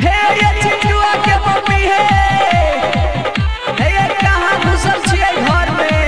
ये चिंटुआ के मम्मी है ये कहां घुसल छिए घर में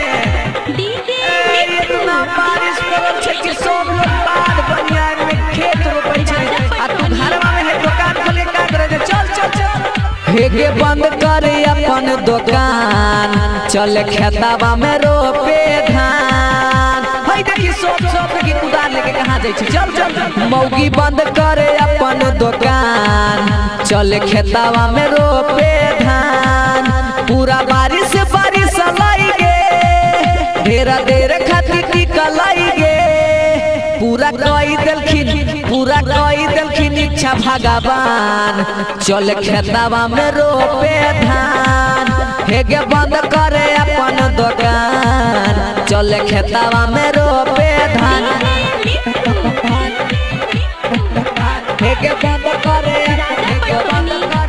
इतना बारिश पड़ल छै कि सब लोग बाढ़ बनियान में खेत रोपै छै आ तू घरवा में है दुकान खोले का करे चल चल चल हेगे बंद करे अपन दुकान चल खेतवा में रोपे धान हई देखी सब देखी कुदार लेके कहां जाई छी चल चल मौगी बंद करे अपन दुकान चल खेतवा में रोपे धान पूरा बारिश लाई गे ढेरा देर खातिर टिकलाई गे पूरा कई देलखिन इच्छा भगवान चल खेतवा में रोपे धान हेगे बंद करे अपन दुकान चल खेतवा में रोपे धान हेगे बंद करे अपन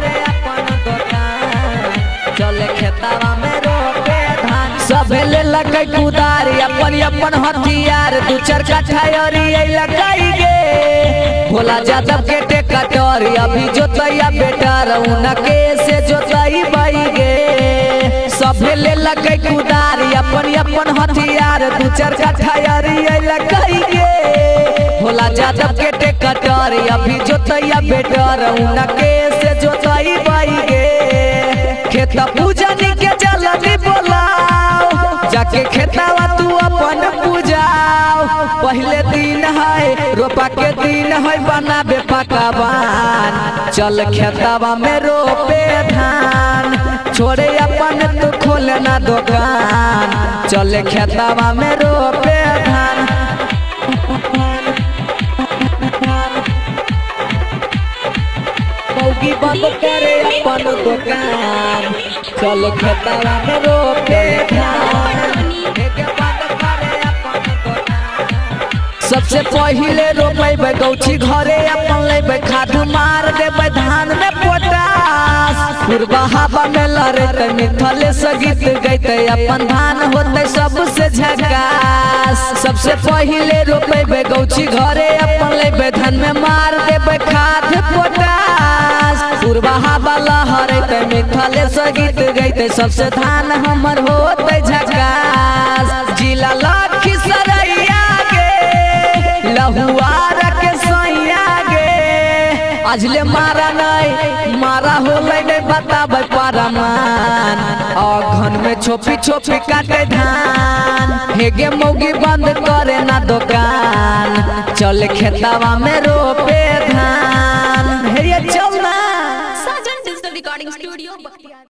दुकान चल खेतवा में रोपे धान सबे ले लकै कुदारी अपन हथियार दू चार कट्ठा लगाई गे भोला यादव के टेकटर अभी जोतैया बेटा रउनके से जोतई बाई गे सबे ले लकै कुदारी अपन हथियार दू चार कट्ठा लगाई गे भोला यादव के टेकटर अभी जोतैया बेटा रउनके से जोतई बाई गे खेत पूजनी के जल्दी बोलाओ जाके खेतवा तू अपन पूजाओ पहले दिन है रोपा के दिन है बनाबे पकवान चल खेतवा में रोपे धान छोड़े अपन तू खोले ना दुकान चल खेतवा में रोपे धान मौगी बंद करे अपन दुकान चल खेतवा में रोपे धान सबसे पहिले रोपेबे गौछी घरे अपन लेबे खाद मार देबे धान में पोटास पूर्वा हवा में लड़ते मिथले से गीत गईते अपन धान होते सबसे झकास सबसे पहिले रोपेबे गौछी घरे अपन लेबे धान में मार देबे खाद पोटास पूर्वा हवा लहरते मिथले से गीत गईते सबसे धान हमर होते झकास जिला लखीसराय लहुआर के सैया गे अजले मारा नहीं मारा होले नहीं बताबे परमान अघन में छोपी काटे धान हेगे मौगी बंद करे ना दुकान चल खेतवा में रोपे धान हे चल ना साजन डिजिटल रिकॉर्डिंग स्टूडियो।